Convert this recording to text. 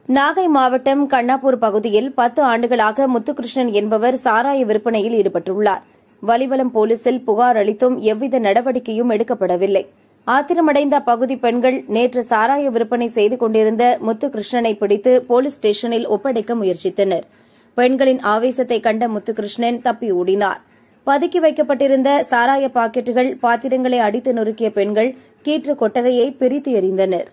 நாகை மாவட்டம் கண்ணாப்பூர் பகுதியில் 10 ஆண்டுகளாக முத்துகிருஷ்ணன் என்பவர் சாராய விற்பனையில் ஈடுபட்டுள்ளார். வலிவலம் போலீசில் புகார் அளித்தும் எவ்வித நடவடிக்கையும் எடுக்கப்படவில்லை. ஆத்திரமடைந்த அப்பகுதி பெண்கள் நேற்று சாராய விற்பனை செய்து கொண்டிருந்த முத்துகிருஷ்ணனை பிடித்து போலீஸ் ஸ்டேஷனில் ஒப்படைக்க முயற்சித்தனர். பெண்களின் ஆவேசத்தை கண்ட முத்துகிருஷ்ணன் தப்பி ஓடினார். பதுக்கி வைக்கப்பட்டிருந்த சாராய பாக்கெட்டுகள், பாத்திரங்களை அடித்து நொறுக்கிய பெண்கள் கீற்று கொட்டகையை பிரித்து எறிந்தனர்.